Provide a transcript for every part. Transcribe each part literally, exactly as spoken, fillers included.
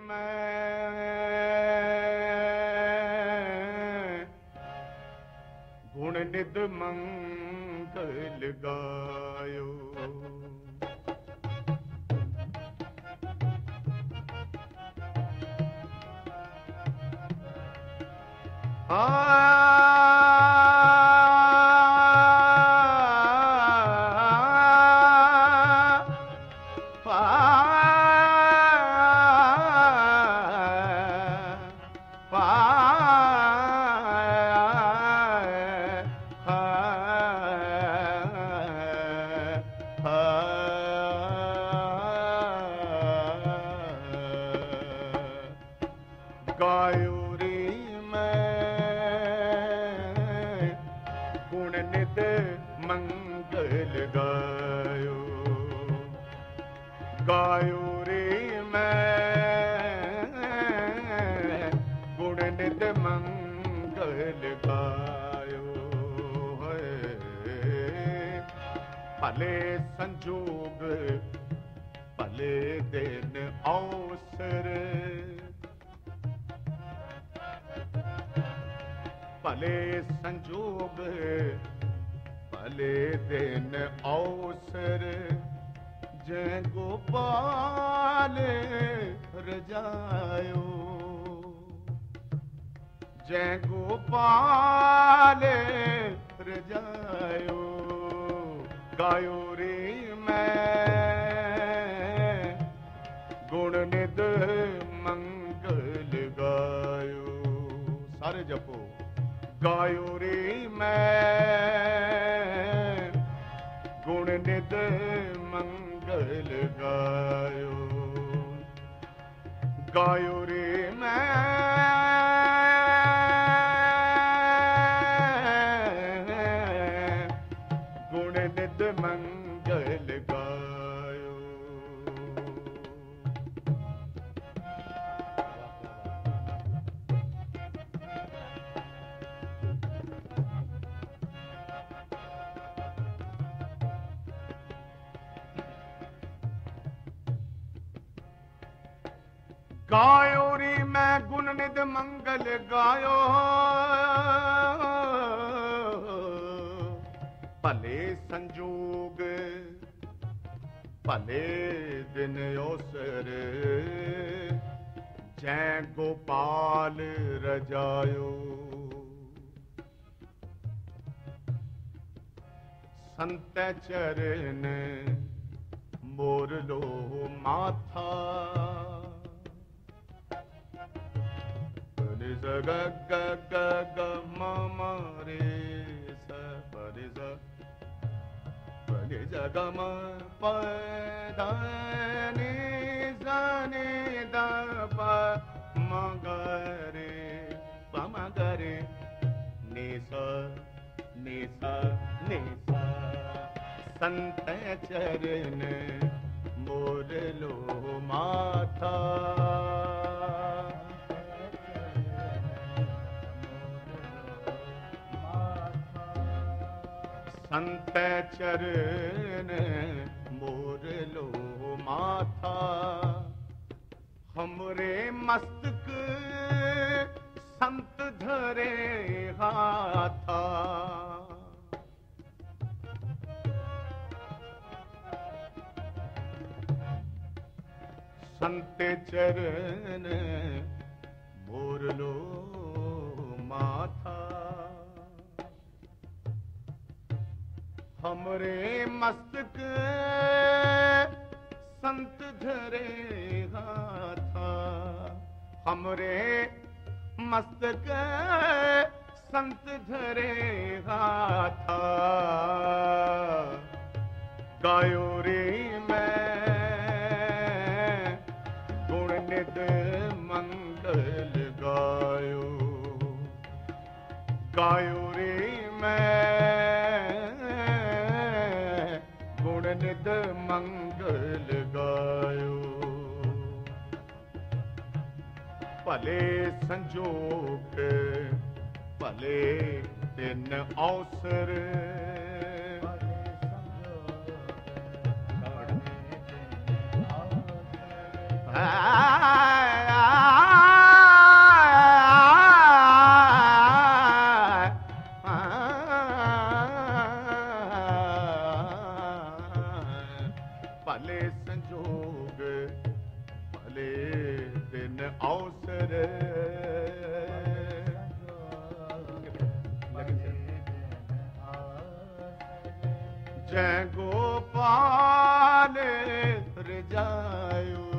मैं गुण निध मंगल गायो। गायो रे मैं गुण निध मंगल गायो। गायो रे मैं गुण निध मंगल गायो। है भले संजोग भले दिन अवसर भले संजोग भले दिन अवसर जय गोपाल रजायो। जय गोपाल रजायो। गायो रे मैं गुण निध मंगल गायो। सारे जपो। गायो रे मैं गुण निध मंगल गायो। गायो रे मैं गुण निध मंगल गायो। गायो रे मैं गुण निध मंगल गायो। भले संजोग भले दिन अवसर जय गोपाल रजायो। संत चरण मोर लो माथा। ग ग ग ग म म रे स प रे स प रे स ग म प ध नि स नि द प म ग रे प म ग रे नि स नि स नि स। संत चरण मोर लो माथा। संत चरण मोर लो माथा। हमरे मस्तक संत धरे हाथा। संत चरण मोर लो माथा। हमरे मस्तक संत धरे हाथा। हमरे मस्तक संत धरे हाथा। गायो रे मैं गुण निध मंगल गायो। गायो रे मैं गुण निध मंगल गायो। भले संजोग भले दिन अवसर आ अवसर जय गोपाल रजायो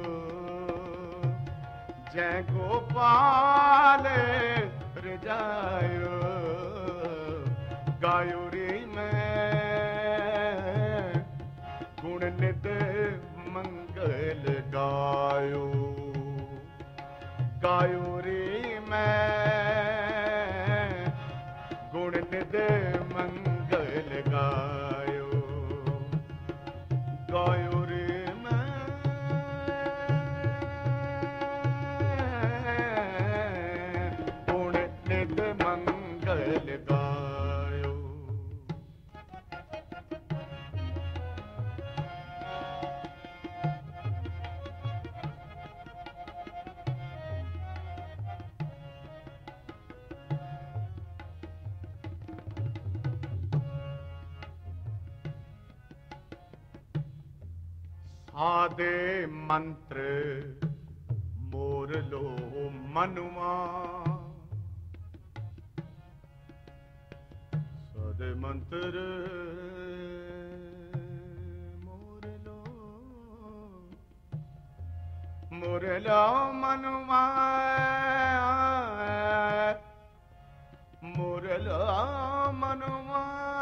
जय गोपाल रजायो गायो रे मैं गुण नित मंगल गायो गायो रे मैं गुण नित मंगल गायो गायो रे मैं गुण नित मंगल गायो सादे मंत्र मोर लो मनुआ सादे मंत्र मोर लो मोर लो मनुआ मोर लो मनुआ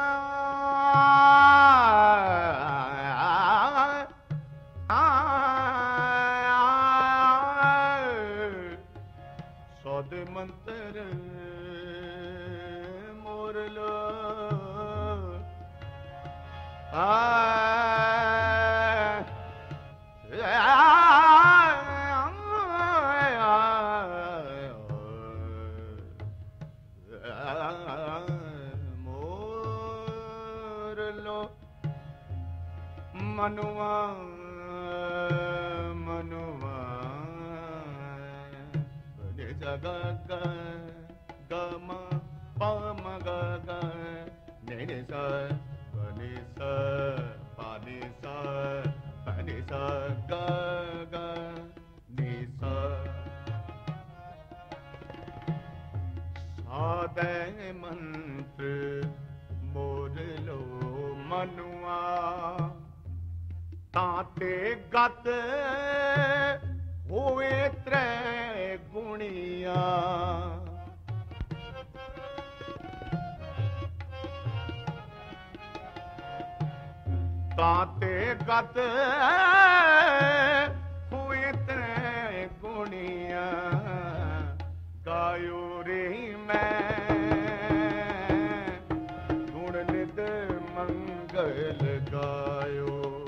सौद मंत्र मोर लो आ मोर लो मनुआ मनुआ ग ग ग म प म ग ग नि नि स प नि स प नि स प नि स ग ग नि स सादे मंत्र मोर लो मनुआ ताते गत होए त्रै गुणिया ताते गत होए त्रै गुणिया गायो रे मैं गुण नित मंगल गायो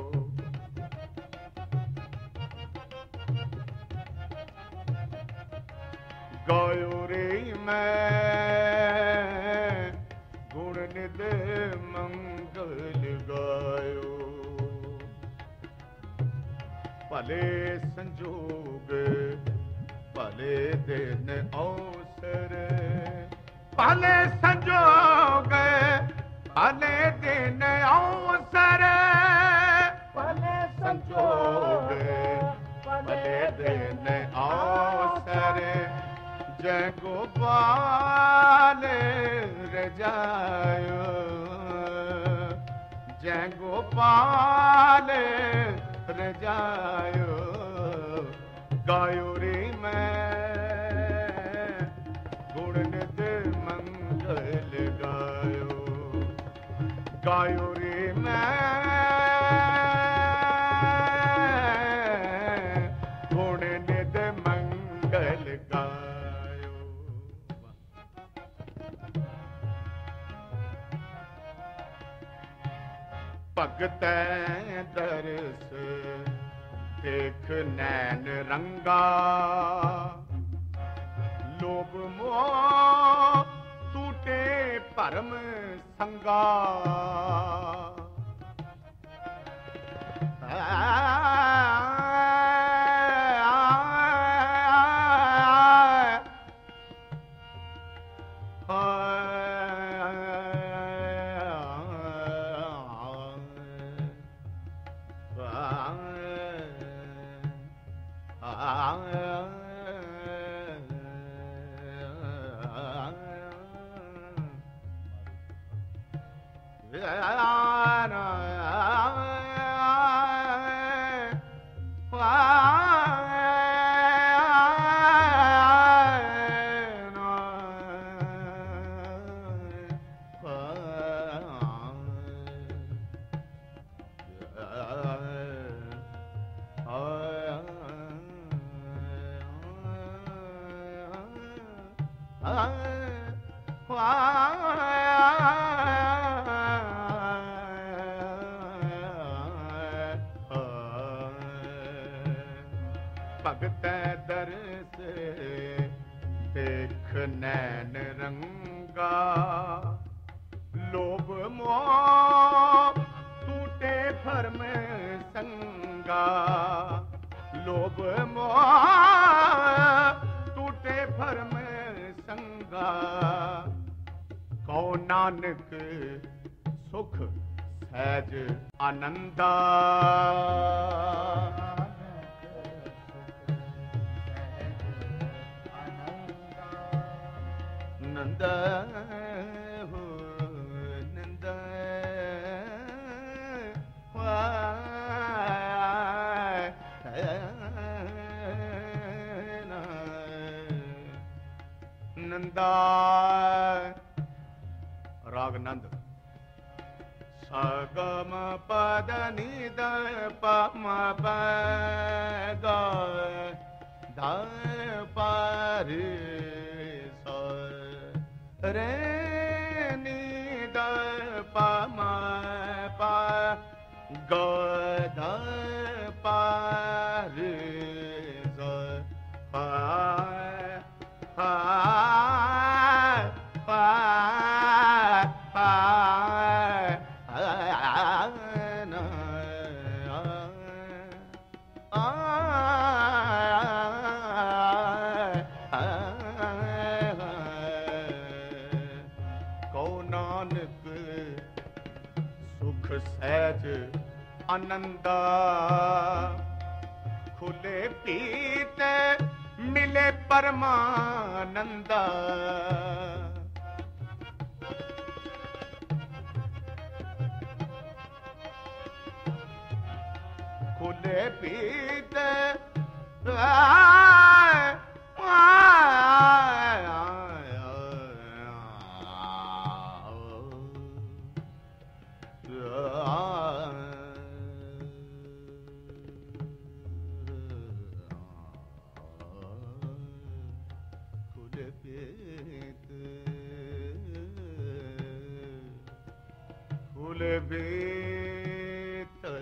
गायो रे मैं गुण नित मंगल गायो भले संजोग भले दिन अवसर भले संजोग भले दिन अवसर भले संजोग भले दिन अवसर जय गोपाल रजायो जय गोपाल रजायो गायो रे मैं गुण नित मंगल गायो गायो रे मैं गुण नित मंगल गायो भगत दरस देख नैन रंगा लोभ मोह टूटे भरम संगा भगत दर से देख नैन रंगा, लोभ मोह टूटे भरम संगा, लोभ मोह टूटे भरम संगा, कौ नानक सुख सहज आनंदा। नंदा हो नंदा नंदा। राग नंद सगम पद निद पम ग ध पर रे नी द प म प ग ध प रे ज प प प प न सहज आनंदा। खुले पीत मिले परमानंदा। खुले पीत फूल बेत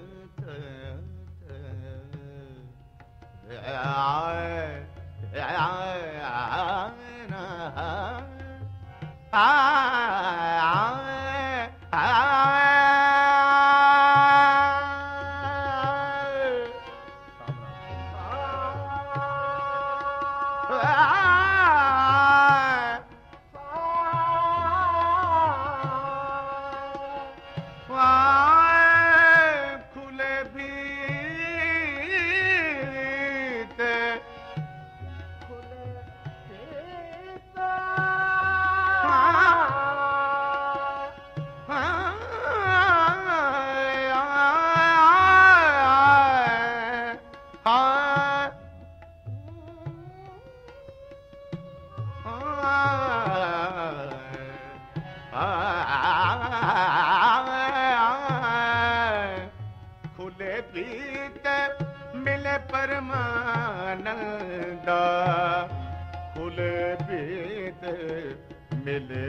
खुले पीत मिले परमानंदा। खुले पीत मिले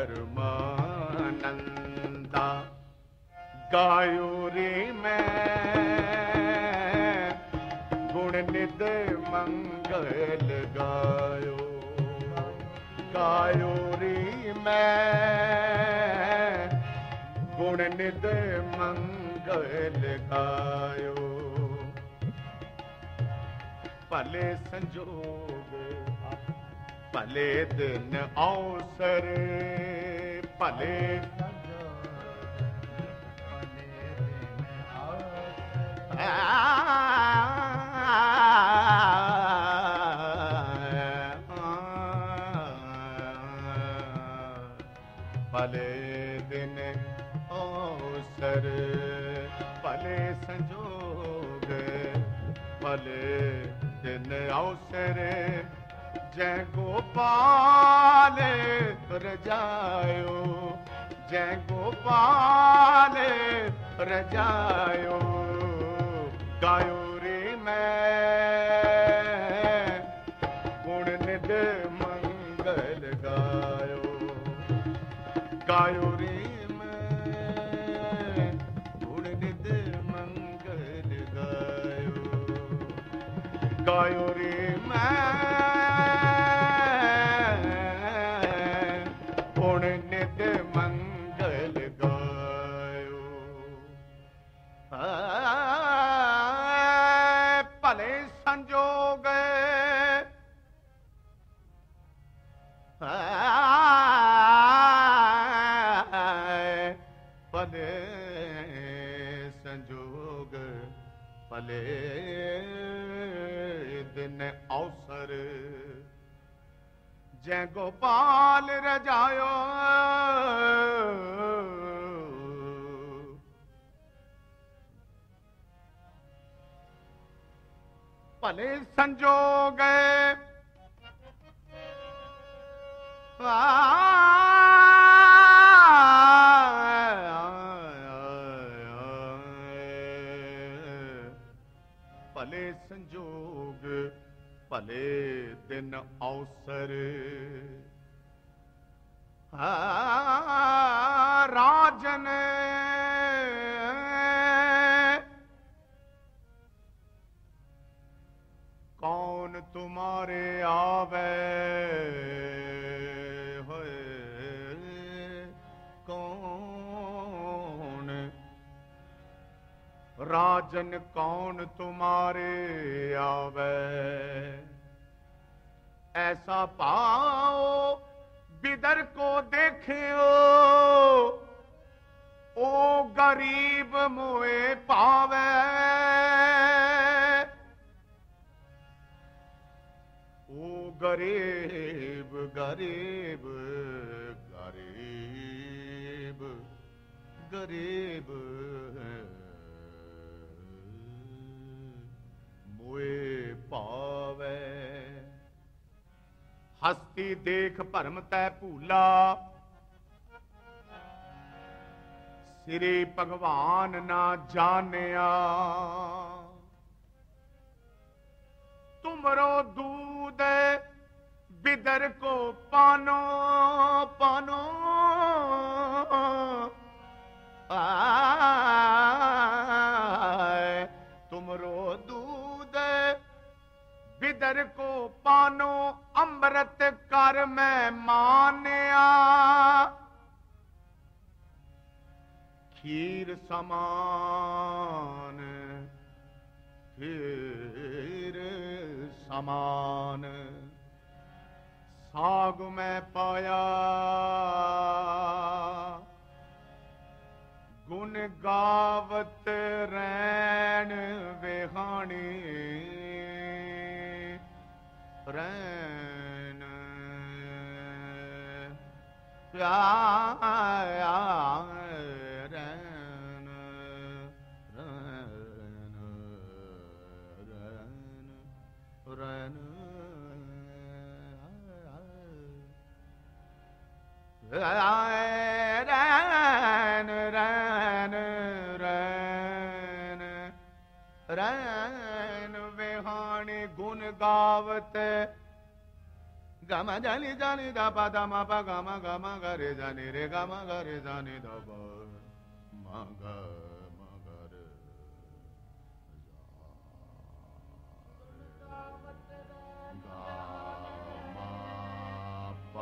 परमानंदा। गायो रे मैं गुण निद मंगल गायो। गायो रे मैं गुण निद मंगल गायो। भले संजोग भले दिन अवसर भले भले दिन अवसर भले संजोग भले दिन अवसर जय गोपाल रजायो जय गोपाल रजायो गायो रे मैं गुण निध मंगल गायो गायो रे मैं गुण निध मंगल गायो गायो रे मैं गुण निध मंगल गायो भले संजोग भले संजोग भले दिन अवसर जय गोपाल रजायो भले संजोग भले संजोग भले दिन अवसर राजन कौन तुम्हारे आवे होए कौन राजन कौन तुम्हारे आवे ऐसा पाओ बिदर को देखियो ओ गरीब मोए पावे ओ गरीब गरीब गरीब गरीब मोए पावे हस्ती देख भरम तै भूला श्री भगवान ना जानिया तुमरो दूध बिदर को पानो पानो आए तुमरो दूध बिदर को पानो अमृत कर मैं मानिया खीर समान खीर समान साग में पाया गुण गावत रैन वेहानी रैन प्याया रैन रैन रैन रैन रैन रैन रैन रैन वेहानी गुण गावत गम जनि जनि द प द म प ग म ग म ग रे जनि रे ग म ग रे जनि द प म ग म ग रे ग म प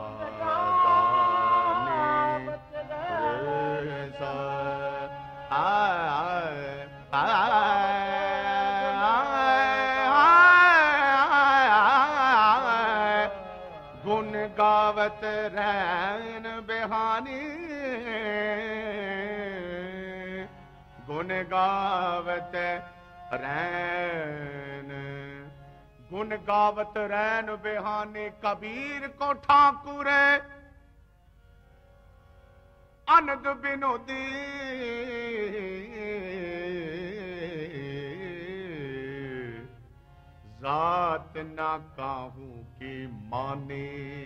गुण गावत रैन बेहानी गुण गावत रैन गुण गावत रैन बेहानी कबीर को ठाकुर अनंद बिनोदी जात ना काहू की माने।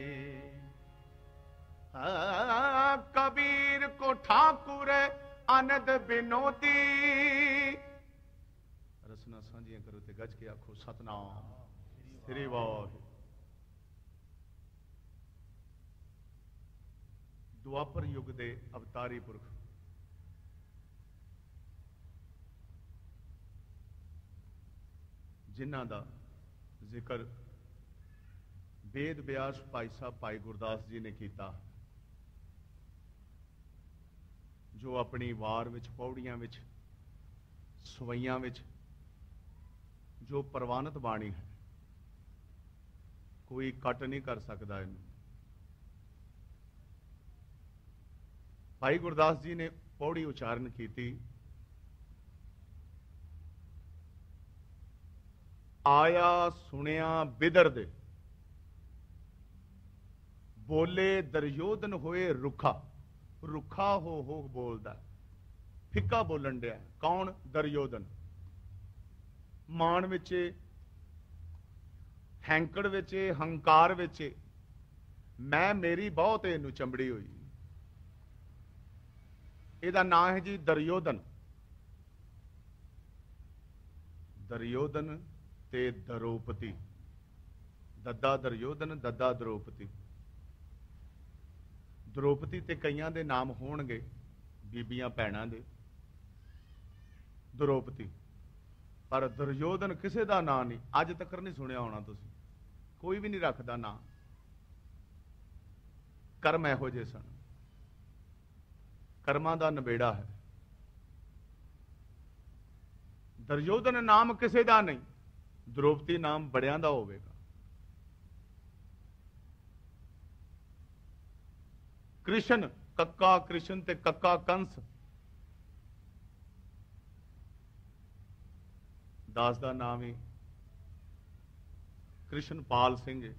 कबीर को ठाकुर आनंद बिनोदी। रसना सांझियां करो ते गज के आखो सतनाम श्री वाहिगुरू। ਦੁਆਪਰ युग ਦੇ ਅਵਤਾਰੀ ਪੁਰਖ ਜਿਨ੍ਹਾਂ ਦਾ ਜ਼ਿਕਰ ਵੇਦ ਵਿਆਸ ਭਾਈ ਸਾਹਿਬ ਭਾਈ ਗੁਰਦਾਸ ਜੀ ਨੇ ਕੀਤਾ, ਜੋ ਆਪਣੀ ਵਾਰ ਵਿੱਚ ਪੌੜੀਆਂ ਵਿੱਚ ਸਵਈਆਂ ਵਿੱਚ ਜੋ ਪ੍ਰਵਾਨਿਤ ਬਾਣੀ ਹੈ, ਕੋਈ ਕੱਟ ਨਹੀਂ ਕਰ ਸਕਦਾ ਇਹਨੂੰ। ਭਾਈ ਗੁਰਦਾਸ ਜੀ ਨੇ ਪੌੜੀ ਉਚਾਰਨ ਕੀਤੀ, ਆਇਆ ਸੁਣਿਆ ਬਿਦਰ ਦੇ, ਬੋਲੇ ਦਰਯੋਧਨ ਹੋਏ ਰੁੱਖਾ। ਰੁੱਖਾ ਹੋ ਹੋ ਬੋਲਦਾ, ਫਿੱਕਾ ਬੋਲਣ ਡਿਆ। ਕੌਣ? ਦਰਯੋਧਨ। ਮਾਣ ਵਿੱਚ, ਹੈਂਕੜ ਵਿੱਚ, ਹੰਕਾਰ ਵਿੱਚ, ਮੈਂ ਮੇਰੀ ਬਹੁਤ ਇਹਨੂੰ ਚੰਬੜੀ ਹੋਈ। ਇਹਦਾ ਨਾਂ ਹੈ ਜੀ ਦਰਯੋਧਨ। ਦਰਯੋਧਨ ਤੇ ਦਰੋਪਤੀ, ਦੱਦਾ ਦਰਯੋਧਨ, ਦੱਦਾ ਦਰੋਪਤੀ। ਦਰੋਪਤੀ ਤੇ ਕਈਆਂ ਦੇ ਨਾਮ ਹੋਣਗੇ, ਬੀਬੀਆਂ ਭੈਣਾਂ ਦੇ, ਦਰੋਪਤੀ। ਪਰ ਦੁਰਯੋਧਨ ਕਿਸੇ ਦਾ ਨਾਂ ਨਹੀਂ, ਅੱਜ ਤੱਕ ਨਹੀਂ ਸੁਣਿਆ ਹੋਣਾ ਤੁਸੀਂ, ਕੋਈ ਵੀ ਨਹੀਂ ਰੱਖਦਾ ਨਾਂ। ਕਰਮ ਇਹੋ ਜਿਹੇ ਸਨ, ਕਰਮਾਂ ਦਾ ਨਵੇੜਾ ਹੈ। ਦੁਰਯੋਧਨ ਨਾਮ ਕਿਸੇ ਦਾ ਨਹੀਂ, ਦ੍ਰੋਪਦੀ ਨਾਮ ਬੜਿਆਂ ਦਾ ਹੋਵੇਗਾ। ਕ੍ਰਿਸ਼ਨ, ਕੱਕਾ ਕ੍ਰਿਸ਼ਨ ਤੇ ਕੱਕਾ ਕੰਸ। ਦਾਸ ਦਾ ਨਾਮ ਹੀ ਕ੍ਰਿਸ਼ਨਪਾਲ ਸਿੰਘ ਹੈ।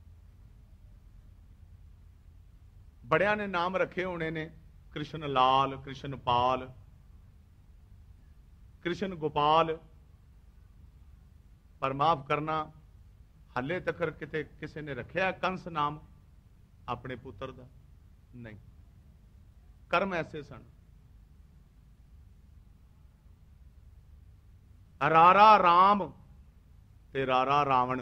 ਬੜਿਆਂ ਨੇ ਨਾਮ ਰੱਖੇ ਹੋਣੇ ਨੇ, ਕ੍ਰਿਸ਼ਨ ਲਾਲ, ਕ੍ਰਿਸ਼ਨਪਾਲ, ਕ੍ਰਿਸ਼ਨ ਗੋਪਾਲ। ਪਰ ਮਾਫ ਕਰਨਾ, ਹਾਲੇ ਤੱਕ ਕਿਤੇ ਕਿਸੇ ਨੇ ਰੱਖਿਆ ਕੰਸ ਨਾਮ ਆਪਣੇ ਪੁੱਤਰ ਦਾ? ਨਹੀਂ। ਕਰਮ ਐਸੇ ਸਨ। ਰਾਰਾ ਰਾਮ ਤੇ ਰਾਰਾ ਰਾਵਣ।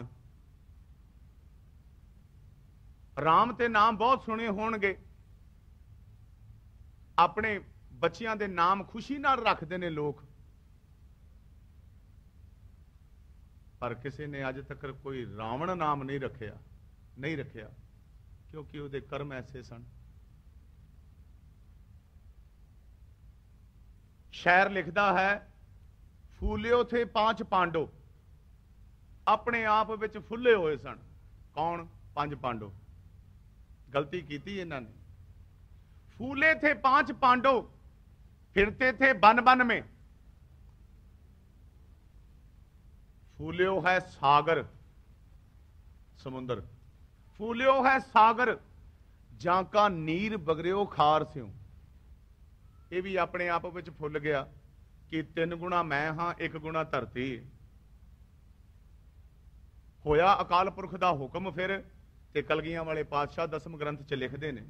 ਰਾਮ ਤੇ ਨਾਮ ਬਹੁਤ ਸੁਣੇ ਹੋਣਗੇ, ਆਪਣੇ ਬੱਚਿਆਂ ਦੇ ਨਾਮ ਖੁਸ਼ੀ ਨਾਲ ਰੱਖਦੇ ਨੇ ਲੋਕ, ਪਰ ਕਿਸੇ ਨੇ ਅੱਜ ਤੱਕ ਕੋਈ ਰਾਵਣ ਨਾਮ ਨਹੀਂ ਰੱਖਿਆ, ਨਹੀਂ ਰੱਖਿਆ, ਕਿਉਂਕਿ ਉਹਦੇ ਕਰਮ ਐਸੇ ਸਨ। ਸ਼ਾਇਰ ਲਿਖਦਾ ਹੈ, ਫੂਲਿਓ ਥੇ ਪਾਂਚ ਪਾਂਡੋ। ਆਪਣੇ ਆਪ ਵਿੱਚ ਫੁੱਲੇ ਹੋਏ ਸਨ। ਕੌਣ? ਪੰਜ ਪਾਂਡੋ। ਗਲਤੀ ਕੀਤੀ ਇਹਨਾਂ ਨੇ। फूले थे पांच पांडव, फिरते थे बन बन में। फूलियो है सागर, समुंदर। फूलियो है सागर, जाका नीर बगरियो खार स्यों। ये भी अपने आप विच फुल गया कि तीन गुणा मैं हाँ, एक गुणा धरती। होया अकाल पुरख दा हुक्म फिर ते कलगियां वाले पातशाह दसम ग्रंथ च लिखते हैं,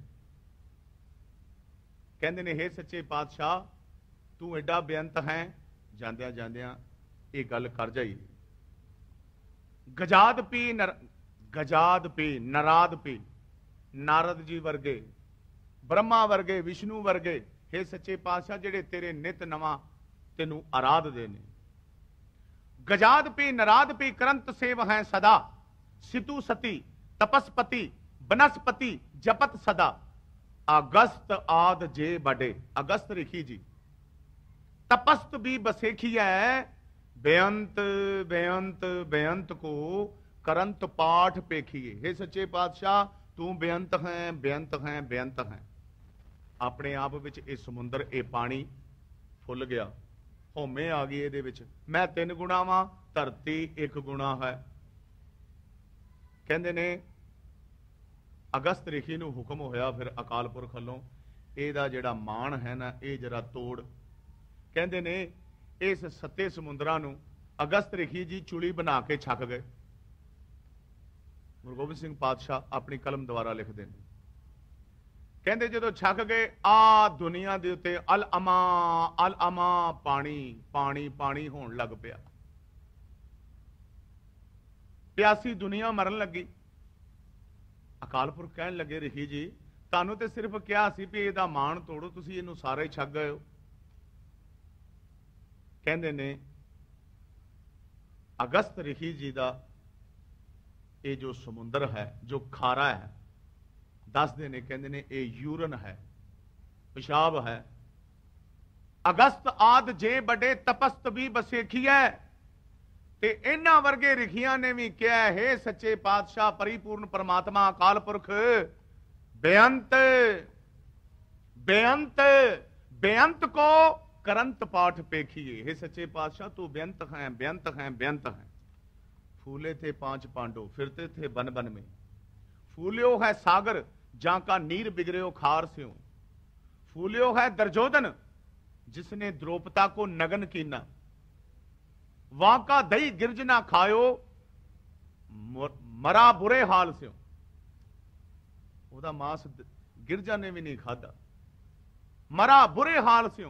कहते ने, हे सच्चे पातशाह तू एडा बेअंत है। जांदियां जांदियां ये गल कर जाई। गजाद पी नर गजाद पी नराद पी, नारद जी वर्गे, ब्रह्मा वर्गे, विष्णु वर्गे, हे सच्चे पातशाह जेड़े तेरे नित नवा तेनू आराध दे ने। गजाद पी नराद पी करंत सेव है सदा, सितु सती तपस्पति बनस्पति जपत सदा। अगस्त आद जे बड़े, अगस्त रिखी जी। तपस्त भी बसेखी है, बेअंत बेअंत बेअंत को करंत पाठ पेखिए। हे सच्चे पातशाह तू बेअंत है, बेअंत है, बेअंत है। अपने आप विच ये समुंदर, ये पानी फुल गया, होमे आ गई ये विच। मैं तीन गुणा वां, धरती एक गुणा है। कहंदे ने अगस्त रिखी नूं हुक्म होया फिर अकाल पुरख वल्लों, इहदा जिहड़ा मान है ना, ये जरा तोड़। कहंदे ने इस सत्ते समुंदरां नूं अगस्त रिखी जी चुली बना के छक गए। गुरु गोबिंद सिंह पातशाह अपनी कलम द्वारा लिखते हैं, कहते जो छक गए आ दुनिया के उत्ते अल अमा अल अमा पानी पानी पानी होने लग पिया। प्यासी दुनिया मरन लगी। अकाल पुरख कहन लगे रिखी जी तानू तो सिर्फ क्या सी भी इहदा मान तोड़ो, तुसी इहनू सारा ही छक गए हो। कहते ने अगस्त रिखी जी का ये जो समुंदर है, जो खारा है, दसते ने कहते ने ये यूरन है, पेशाब है। अगस्त आद जे बड़े तपस्त भी बसेखी है। ते इन्हां वर्गे रिखियां ने भी कहा है सच्चे पातशाह परिपूर्ण परमात्मा अकाल पुरख बेअंत बेअंत बेअंत को करंत पाठ पेखिए। हे सच्चे पातशाह तू बेअंत है बेअंत है बेअंत है। फूले थे पांच पांडव फिरते थे बन बन में, फूलियो है सागर जहां का नीर बिगड़ो खार स्यों। फूलियो है दुर्योधन जिसने द्रौपदा को नगन कीना, वहां का दही गिरज ना खायो मरा बुरे हाल स्यों। ओदा मांस गिरजा ने भी नहीं खादा, मरा बुरे हाल स्यों।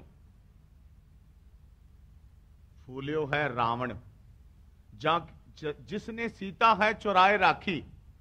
फूलियो है रावण जहां जिसने सीता है चुराए राखी,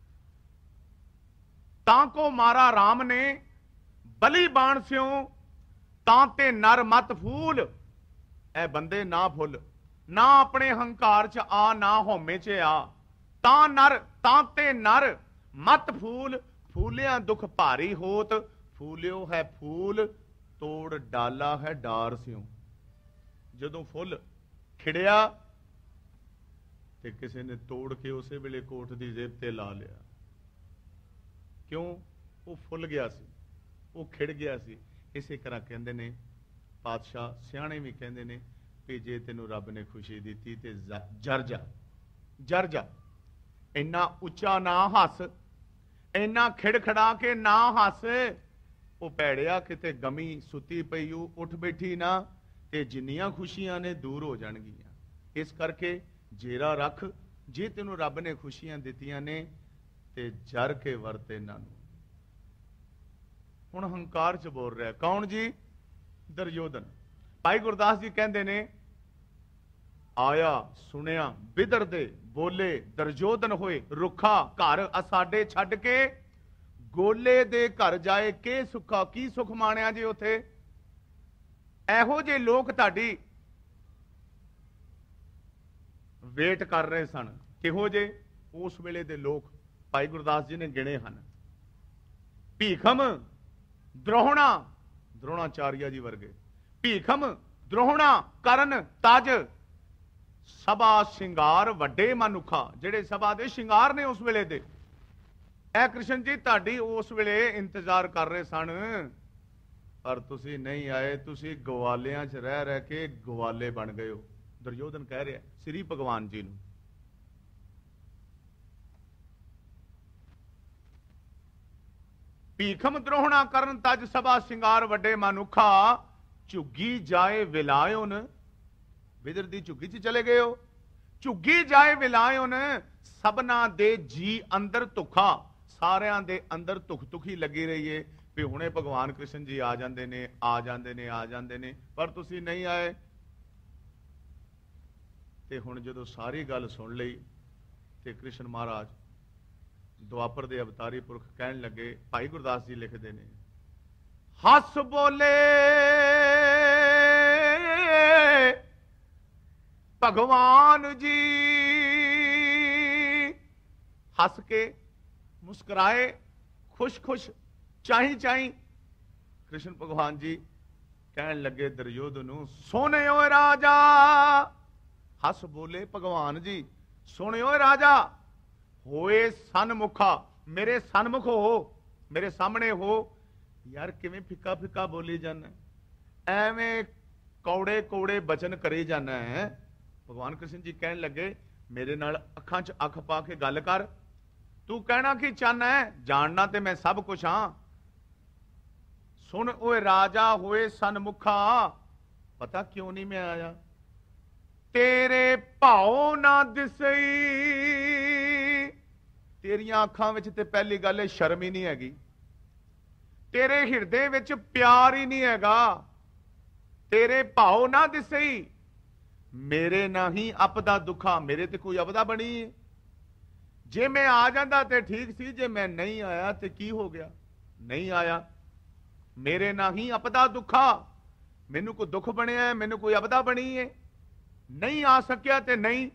ताको मारा राम ने बली बाण स्यों। तांते नर मत फूल ए बंदे ना फुल, ना अपने हंकार च आ ना होमे च आ। ता नर तांते नर मत फूल, फूलिया दुख भारी होत। फूलियो है फूल तोड़ डाला है डार स्यों। जदों फुल खिड़िया ते किसी ने तोड़ के उसे वेले कोट दी जेब ते ला लिया। क्यों? वो फुल गया सी, वो खिड़ गया सी। इसे तरह कहते ने पातशाह सियाणे भी कहते ने भी जे तेनू रब ने खुशी दी ते जर जा जर जा। इन्ना उच्चा ना हस, इन्ना खिड़खड़ा के ना हस। वो भैड़िया किते गमी सुती पई उठ बैठी ना ते जिन्नियां खुशियां ने दूर हो जाणगियां। इस करके जेरा रख, जे तेनू रब ने खुशियां दित्तियां ने ते जर के वरत इन्हां नूं। हुण हंकार च बोल रहा कौन जी? दुर्योधन। भाई गुरदास जी कहते ने आया सुनिया बिदर दे बोले दुर्योधन होए रुखा घर असाडे छड्ड के गोले दे घर जाए के सुखा। की सुख माणिया जी उथे? एहो जे लोग तुहाडी वेट कर रहे सन। किहो जे? उस वेले दे लोग भाई गुरदास जी ने गिने हन। भीखम द्रोहणा द्रोणाचार्य जी वर्गे, भीखम द्रोहणा करण तज सभा शिंगार वड्डे मनुखा। जेड़े सभा दे शिंगार ने उस वेले दे ए कृष्ण जी तुहाडी उस वेले इंतजार कर रहे सन, पर तुसी नहीं आए। तुसी गवालियां च रह रह के गवाले बन गए हो। दुर्योधन कह रहा श्री भगवान जी नूं। भीखम द्रोहणा करन तज सभा शिंगार वड्डे मनुखा। झुग्गी जाए विलायोन, विदर दी झुग्गी च चले गए हो। झुग्गी जाए विलायोन सबना दे जी अंदर तुखा। सारियां दे अंदर तुख तुखी लगी रही है भी हुणे भगवान कृष्ण जी आ जांदे ने आ जांदे ने आ जांदे ने, पर तुसी नहीं आए। ते हुण जदों सारी गल सुन लई ते कृष्ण महाराज दुआपर दे अवतारी पुरख कहन लगे। भाई गुरदास जी लिखते ने हस बोले भगवान जी। हस के मुस्कुराए खुश खुश चाही चाही। कृष्ण भगवान जी कहन लगे दुर्योधन नूं सोने ओ राजा। हस बोले भगवान जी सुनियो राजा होए सनमुखा, मेरे सनमुख हो, मेरे सामने हो। यार किवें फिक्का फिक्का बोली जाना, एवें कौड़े कौड़े बचन करे जाना है। भगवान कृष्ण जी कहन लगे मेरे नाल अखां च अख पा के गल कर। तू कहना की चाहना है? जानना ते मैं सब कुछ हां। सुन ओए राजा होए सनमुखा, पता क्यों नहीं मैं आया? तेरे भाव ना दिसई। तेरिया अखां विच ते पहली गल है शर्म ही नहीं हैगी, तेरे हिरदे विच प्यार ही नहीं हैगा। तेरे भाव ना दिसई, मेरे नहीं अपदा दुखा। मेरे ते कोई अपदा बनी है? जे मैं आ जाता तो ठीक सी, जे मैं नहीं आया तो की हो गया? नहीं आया। मेरे नहीं अपदा दुखा, मैनू कोई दुख बनया है, मैनू कोई अपदा बनी है? नहीं आ सकिया ते नहीं।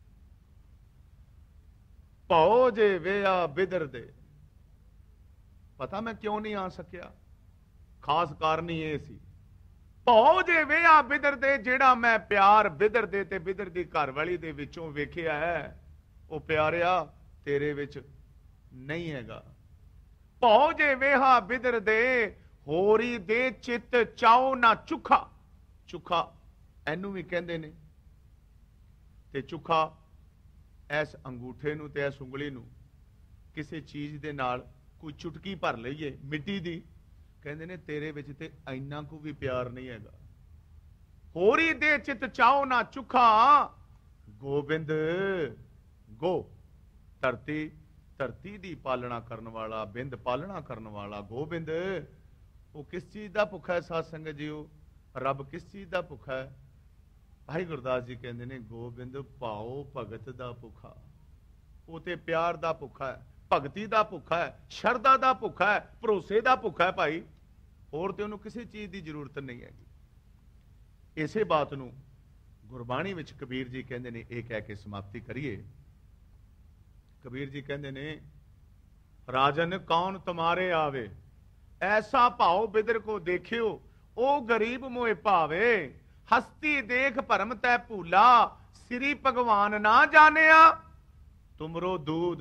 भौ जे वेआ बिदर दे। पता मैं क्यों नहीं आ सकिया? खास कारण ही यह सी, भौ जे वेआ बिदर दे। जेड़ा मैं प्यार बिदर दे ते बिदर दी घरवाली दे विचों वेखिया है, वो प्यारिया तेरे विच नहीं हैगा। भौ जे वेहा बिदर दे, होरी दे चित चाओ ना चुखा। चुखा एनू भी कहंदे ने, ते चुखा इस अंगूठे नू ते इस उंगली नू किसी चीज दे नाल कोई चुटकी भर लईए मिट्टी दी, कहंदे ने तेरे विच ते इन्ना को भी प्यार नहीं हैगा। होरी दे चित चाओ ना चुखा, गोबिंद गो। धरती धरती दी पालना करने वाला, बिंद पालना करने वाला गोबिंद, वो किस चीज का भुखा है? साध संगत जीओ, रब किस चीज का भुखा है? भाई गुरदास जी कहते हैं, गोबिंद भाओ भगत दा भुखा। वो ते प्यार दा भुखा है, भगती दा भुखा है, शरदा दा भुखा है, भरोसे दा भुखा है। भाई होर ते उन्होंने किसी चीज की जरूरत नहीं हैगी। इसे बात नू गुरबाणी विच कबीर जी कहते हैं, ये कह के समाप्ति करिए। कबीर जी कहते हैं, राजन कौन तुम्हारे आवे, ऐसा भाव बिदर को देखियो, ओ गरीब मोए भावे। हस्ती देख भरम तै भूला, श्री भगवान ना जानिया, तुमरो दूध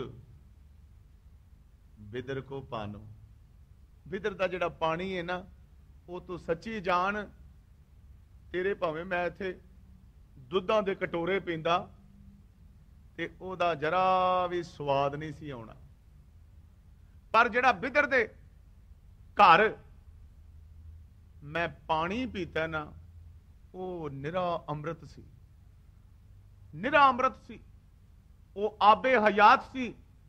बिदर को पानो। बिदर का जिहड़ा पानी है ना, वो तू सच्ची जान। तेरे भावें मैं इत्थे दुधां दे कटोरे पींदा ते ओदा जरा भी स्वाद नहीं सी आउणा, पर जिहड़ा बिदर दे घर मैं पानी पीता ना, वो निरा अमृत सी, निरा अमृत सी, वो आबे हयात सी।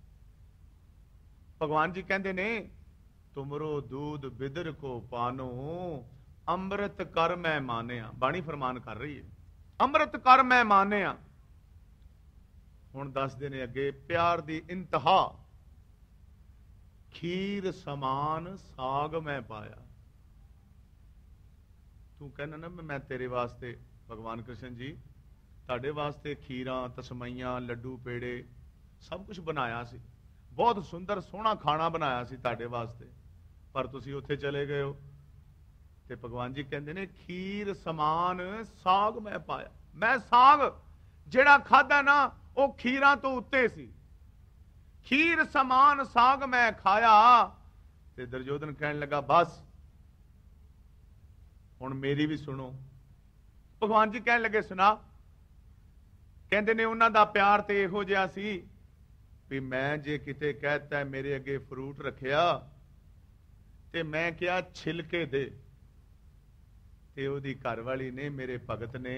भगवान जी कहते ने, तुमरो दूध बिदर को पानो, अमृत कर मैं मानिया। बाणी फरमान कर रही है, अमृत कर मैं मानिया। हुण दसदे ने अगे, प्यार दी इंतहा, खीर समान साग मैं पाया। तू कहना ना, मैं तेरे वास्ते भगवान कृष्ण जी तुहाडे वास्ते खीरां तसमैयां लड्डू पेड़े सब कुछ बनाया सी, बहुत सुंदर सोहना खाना बनाया सी तुहाडे वास्ते, पर तुसीं उत्थे चले गए हो। ते भगवान जी कहंदे ने, खीर समान साग मैं पाया। मैं साग जिहड़ा खादा ना, वो खीरां तो उत्ते सी। खीर समान साग मैं खाया। ते दुर्योधन कहने लगा, बस हुण मेरी भी सुनो। भगवान जी कहने लगे, सुना। कहते ने, उन्हां दा प्यार ते इहो जिहा सी भी मैं जे किते कहता है मेरे अगे फ्रूट रखिया ते मैं क्या छिलके दे, ते ओदी घरवाली ने, मेरे भगत ने,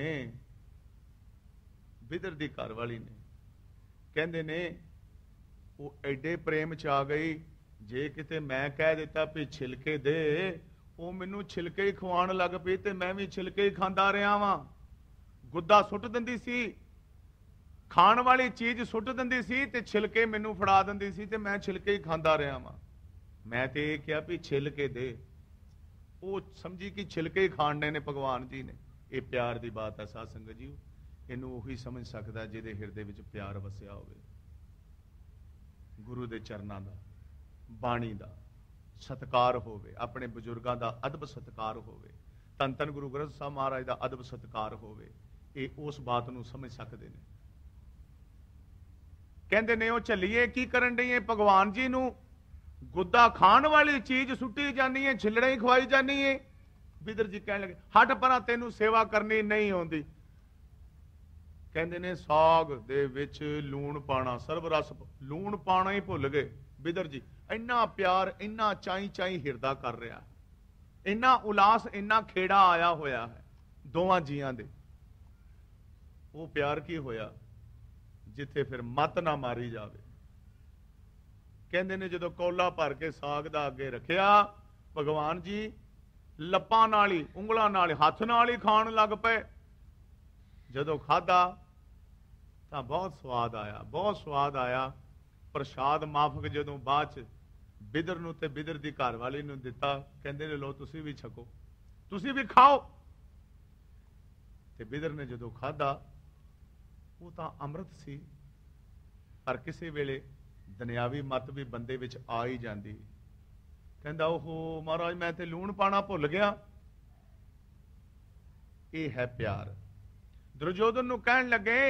बिदर दी घरवाली ने, कहते ने वो एडे प्रेम च आ गई, जे किते मैं कह दिता भी छिलके दे, वो मैनू छिलके ही खवाण लग पई, ते मैं भी छिलके ही खांदा रहा वां। गुद्दा सुट दिंदी सी, खाण वाली चीज सुट दिंदी सी, ते छिलके मैनू फड़ा दिंदी सी, ते मैं छिलके ही खांदा रहा वां। मैं ते ये कहा भी छिलके दे, वो समझी कि छिलके ही खाने ने भगवान जी ने। ये प्यार की बात है साध संगत जी, इनू उही समझ सकता जिहदे हिरदे विच प्यार वसिया होवे। गुरु दे चरनां दा, बाणी दा सत्कार होवे, अपने बजुर्गों का अदब सत्कार होवे, धन धन गुरु ग्रंथ साहब महाराज का अदब सत्कार होवे, ये उस बात नूं समझ सकते हैं। कहते ने, वो चलीए की करन डई है, भगवान जी नूं गुद्दा खाण वाली चीज सुट्टी जानी है, छिलड़े ही खवाई जानी है। बिदर जी कहने लगे, हट परा, तेनू सेवा करनी नहीं आउंदी। कहते ने, साग दे विच लूण पाना, सर्व रस, लूण पाना ही भुल गए बिदर जी। इन्ना प्यार, इन्ना चाई चाई हिरदा कर रहा है, इन्ना उलास, इन्ना खेड़ा आया होया है दोवां जियां दे। ਉਹ ਪਿਆਰ ਕੀ ਹੋਇਆ ਜਿੱਥੇ ਫਿਰ ਮੱਤ ਨਾ ਮਾਰੀ ਜਾਵੇ। ਕਹਿੰਦੇ ਨੇ ਜਦੋਂ ਕੌਲਾ ਭਰ ਕੇ ਸਾਗ ਦਾ ਅੱਗੇ ਰੱਖਿਆ, ਭਗਵਾਨ ਜੀ ਲੱਪਾਂ ਨਾਲ ਹੀ, ਉਂਗਲਾਂ ਨਾਲ ਹੀ, ਹੱਥ ਨਾਲ ਹੀ ਖਾਣ ਲੱਗ ਪਏ। ਜਦੋਂ ਖਾਧਾ ਤਾਂ ਬਹੁਤ ਸਵਾਦ ਆਇਆ, ਬਹੁਤ ਸਵਾਦ ਆਇਆ। ਪ੍ਰਸ਼ਾਦ ਮਾਫਕ ਜਦੋਂ ਬਾਅਦ ਚ ਬਿਦਰ ਨੂੰ ਤੇ ਬਿਦਰ ਦੀ ਘਰ ਵਾਲੀ ਨੂੰ ਦਿੱਤਾ, ਕਹਿੰਦੇ ਨੇ ਲੋ ਤੁਸੀਂ ਵੀ ਛਕੋ, ਤੁਸੀਂ ਵੀ ਖਾਓ। ਤੇ ਬਿਦਰ ਨੇ ਜਦੋਂ ਖਾਧਾ, ਉਹ ਤਾਂ ਅੰਮ੍ਰਿਤ ਸੀ, ਪਰ ਕਿਸੇ ਵੇਲੇ ਦੁਨਿਆਵੀ ਮੱਤ ਵੀ ਬੰਦੇ ਵਿੱਚ ਆ ਹੀ ਜਾਂਦੀ। ਕਹਿੰਦਾ ਓਹੋ ਮਹਾਰਾਜ ਮੈਂ ਤੇ ਲੂਣ ਪਾਣਾ ਭੁੱਲ ਗਿਆ। ਇਹ ਹੈ ਪਿਆਰ। ਦੁਰਯੋਧਨ ਨੂੰ ਕਹਿਣ ਲੱਗੇ,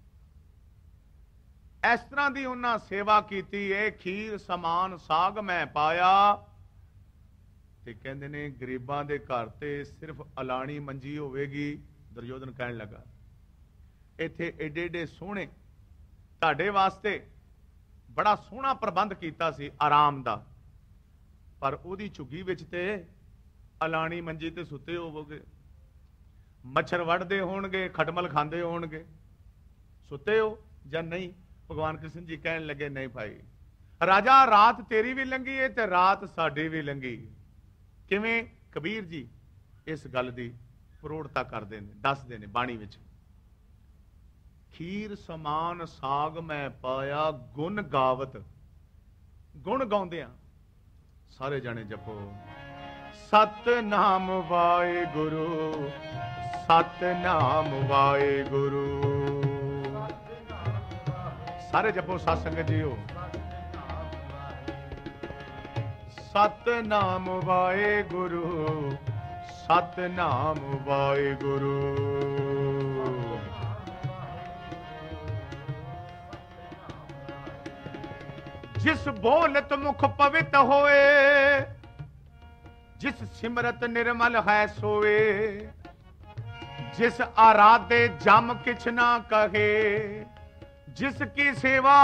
ਇਸ ਤਰ੍ਹਾਂ ਦੀ ਉਹਨਾਂ ਸੇਵਾ ਕੀਤੀ ਏ, ਖੀਰ ਸਮਾਨ ਸਾਗ ਮੈਂ ਪਾਇਆ। ਤੇ ਕਹਿੰਦੇ ਨੇ ਗਰੀਬਾਂ ਦੇ ਘਰ ਤੇ ਸਿਰਫ ਅਲਾਣੀ ਮੰਜੀ ਹੋਵੇਗੀ। ਦੁਰਯੋਧਨ ਕਹਿਣ ਲੱਗਾ ਇੱਥੇ ਏਡੇ ਏਡੇ ਸੋਹਣੇ ਤੁਹਾਡੇ ਵਾਸਤੇ ਬੜਾ ਸੋਹਣਾ ਪ੍ਰਬੰਧ ਕੀਤਾ ਸੀ ਆਰਾਮ ਦਾ, ਪਰ ਉਹਦੀ ਝੁੱਗੀ ਵਿੱਚ ਤੇ ਅਲਾਣੀ ਮੰਜੀ ਤੇ ਸੁੱਤੇ ਹੋਵੋਗੇ, ਮੱਛਰ ਵੱਢਦੇ ਹੋਣਗੇ, ਖਟਮਲ ਖਾਂਦੇ ਹੋਣਗੇ, ਸੁੱਤੇ ਹੋ ਜਾਂ ਨਹੀਂ? ਭਗਵਾਨ ਕ੍ਰਿਸ਼ਨ ਜੀ ਕਹਿਣ ਲੱਗੇ ਨਹੀਂ ਭਾਈ, ਰਾਜਾ ਰਾਤ ਤੇਰੀ ਵੀ ਲੰਘੀ ਏ ਤੇ ਰਾਤ ਸਾਡੀ ਵੀ ਲੰਘੀ। ਕਿਵੇਂ? ਕਬੀਰ ਜੀ ਇਸ ਗੱਲ ਦੀ ਪ੍ਰੋੜਤਾ ਕਰਦੇ ਨੇ, ਦੱਸਦੇ ਨੇ ਬਾਣੀ ਵਿੱਚ। ਖੀਰ ਸਮਾਨ ਸਾਗ ਮੈਂ ਪਾਇਆ, ਗੁਣ ਗਾਵਤ। ਗੁਣ ਗਾਉਂਦਿਆਂ ਸਾਰੇ ਜਾਣੇ ਜਪੋ ਸਤਨਾਮ ਵਾਹਿਗੁਰੂ, ਸਤਨਾਮ ਵਾਹਿਗੁਰੂ। ਸਾਰੇ ਜਪੋ ਸਾਧ ਸੰਗਤ ਜੀਓ, ਸਤਨਾਮ ਵਾਹਿਗੁਰੂ, ਸਤਨਾਮ ਵਾਹਿਗੁਰੂ। ਜਿਸ ਬੋਲਤ ਮੁਖ ਪਵਿੱਤ ਹੋਏ, ਜਿਸ ਸਿਮਰਤ ਨਿਰਮਲ ਹੈ ਸੋਏ, ਜਿਸ ਆਰਾਧੇ ਜਮ ਕਿਛ ਨਾ ਕਹੇ, ਜਿਸ ਕੀ ਸੇਵਾ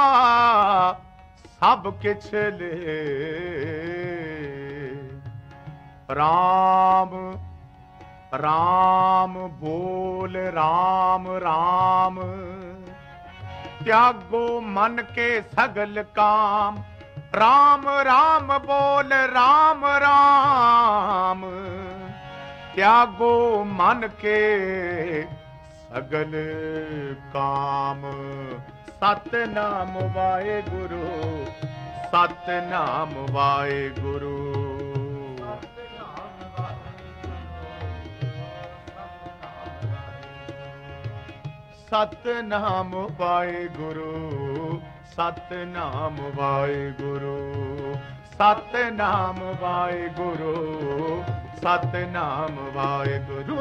ਸਭ ਕਿਛ ਲੇ। ਰਾਮ ਰਾਮ ਬੋਲ ਰਾਮ ਰਾਮ, त्यागो मन के सगल काम। राम राम बोल राम राम, त्यागो मन के सगल काम। सतनाम वाहेगुरु, सतनाम वाहेगुरु। सतनाम वाहेगुरु, सतनाम वाहेगुरु, सतनाम वाहेगुरु, सतनाम वाहेगुरु।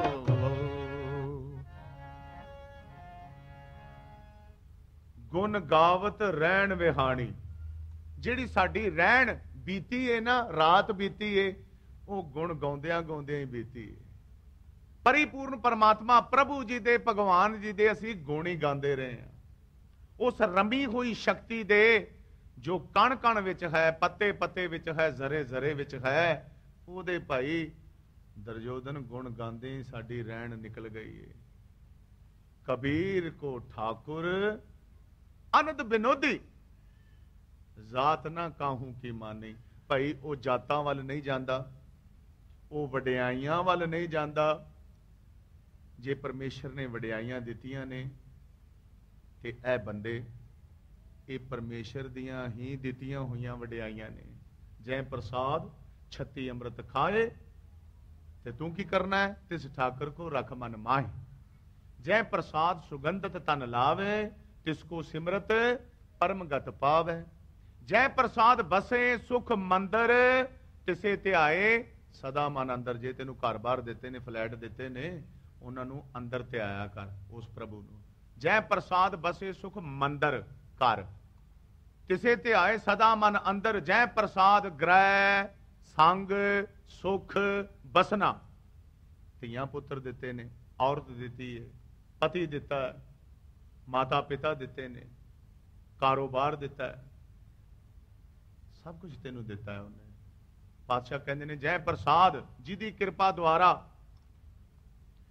गुण गावत रहन विहानी, जिहड़ी साडी रहन बीती है ना, रात बीती है, वो गुण गाउंदियां गाउंदियां ही बीती है। परिपूर्ण परमात्मा प्रभु जी दे, भगवान जी दे असी गुण ही गांदे रहे हैं। उस रमी हुई शक्ति दे जो कण कण विच है, पत्ते पत्ते विच है, जरे जरे विच है, उहदे भाई दुर्योधन गुण गांदे ही साडी रहन निकल गई है। कबीर को ठाकुर अनंद विनोदी, जात ना काहू की मानी। भाई वो जातां वाल नहीं जांदा, वो वडियाइयां वाल नहीं जांदा। जे परमेश्वर ने वडियाइयां दित्तियां ने ते ऐ बंदे ये परमेश्वर दियां ही दित्तियां हुईयां वडियाइयां ने। जै प्रसाद छत्ती अमृत खाए, ते तू की करना है? तिस ठाकर को रख मन माहे। जै प्रसाद सुगंधत तन लावे, तिसको सिमरत परमगत पावे। जै प्रसाद बसे सुख मंदर, तिसे ध्याए सदा मन अंदर। जे तेनू घर बार दिते ने, फ्लैट दिते ने, उन्होंने अंदर ध्याया कर उस प्रभु नू। जै प्रसाद बसे सुख मंदर कर, तिसे ध्याए सदा मन अंदर। जै प्रसाद ग्रह संग सुख बसना। धीआं पुत्र दिते ने, औरत दिती है, पति दिता है, माता पिता दिते ने, कारोबार दिता है, सब कुछ तेनू दिता है उन्हें। पातशाह कहते हैं जै प्रसाद जिहदी कृपा द्वारा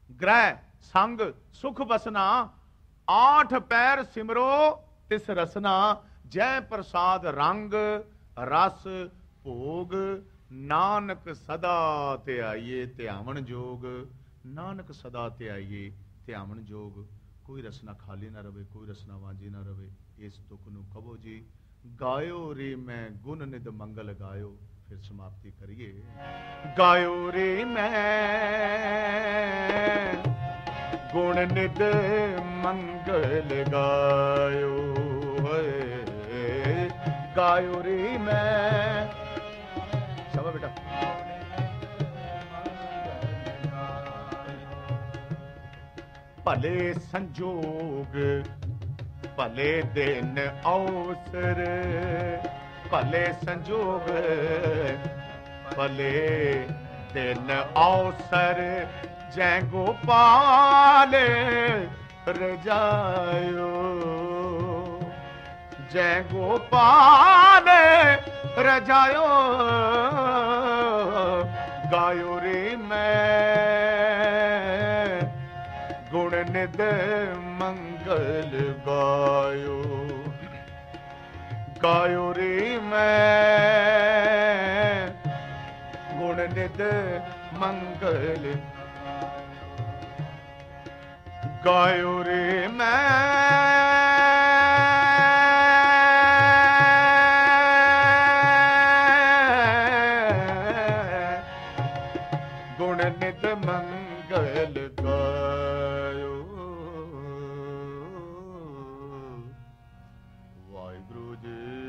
ग्रह संग सुख बसना, आठ पैर सिमरो तिस रसना। जय प्रसाद रंग रस भोग, नानक सदा ध्याइए ध्यावन जोग। नानक सदा ध्याइए ध्यावन जोग। कोई रसना खाली ना रवे, कोई रसना वांझी ना रवे। इस तुक नू कहो जी गायो रे मैं गुण निध मंगल गायो। फिर समाप्ति करिए। गायो रे मैं गुण निध मंगल गायो, गायो रे मैं। शाबाश बेटा। भले संजोग भले दिन अवसर, भले संजोग भले दिन अवसर। जय गोपाल रजायो, जय गोपाल रजायो। गायो रे मैं गुण निध मंगल गायो, गायो रे मैं गुण निध मंगल गायो रे मैं। गुण निध मंगल गायो। वाहिगुरु जी।